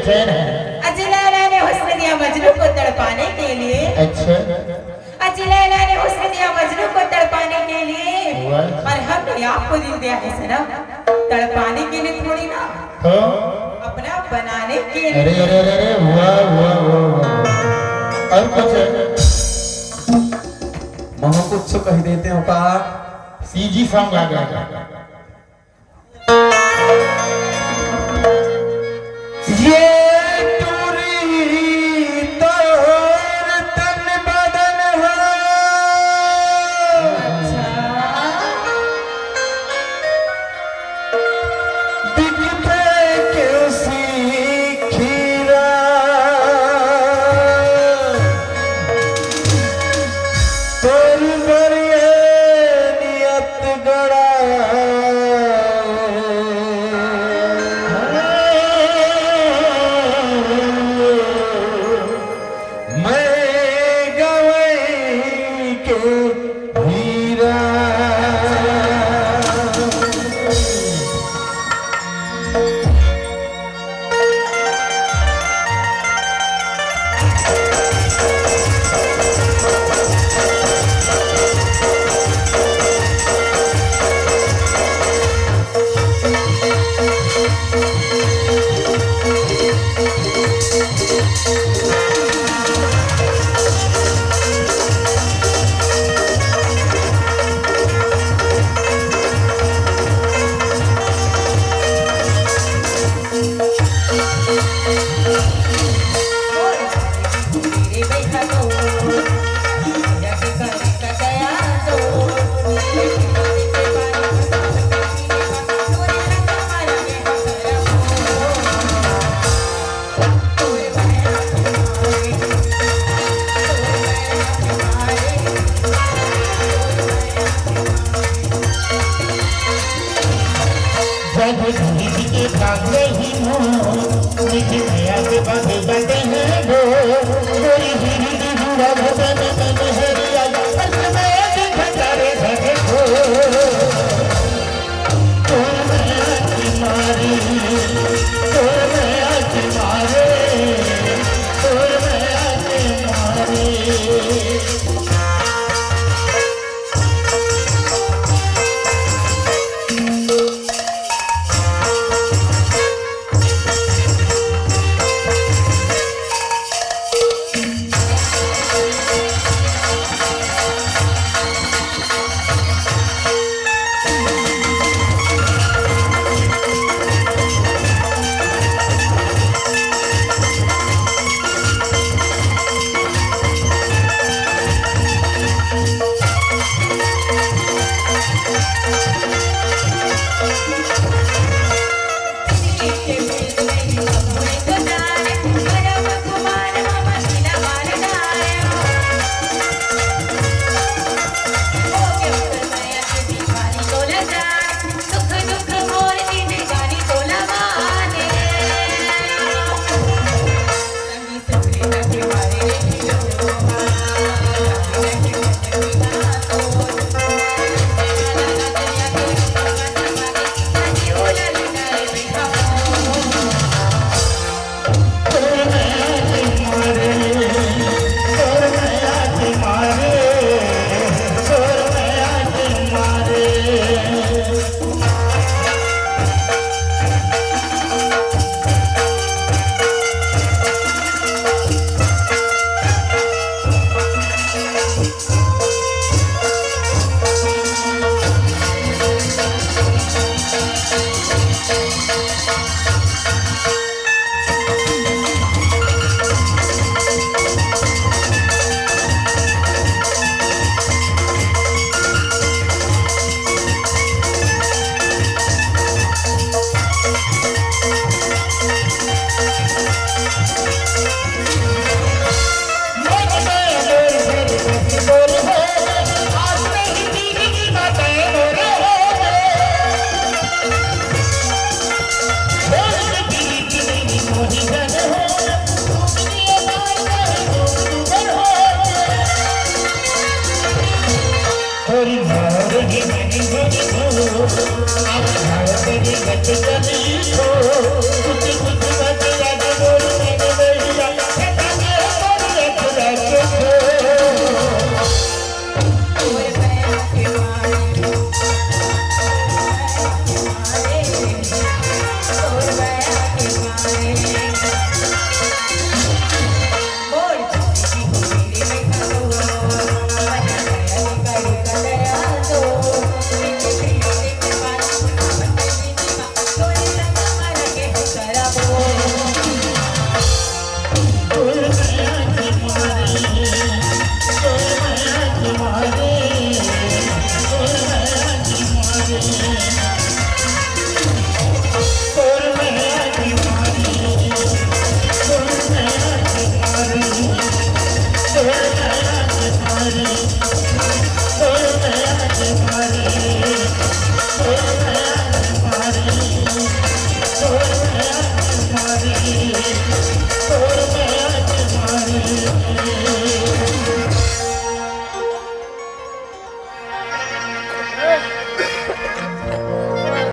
बेचैन है। लैला ने हुस्न दिया मजनू को तड़पाने के लिए। अच्छा। लैला ने हुस्न दिया मजनू को तड़पाने के लिए, और हमने आपको दिल दिया है सनम तड़पाने के लिए थोड़ी ना, तो अपना बनाने के लिए। अरे अरे अरे वाह वाह वाह। और कुछ महो कुछ तो कह देते हो का। सीजी सॉन्ग आ गया। ये टूरी तोर तन बदन है। अच्छा दिखते कैसी खीरा तोर बरिए नियत गड़ा। आप Thank you.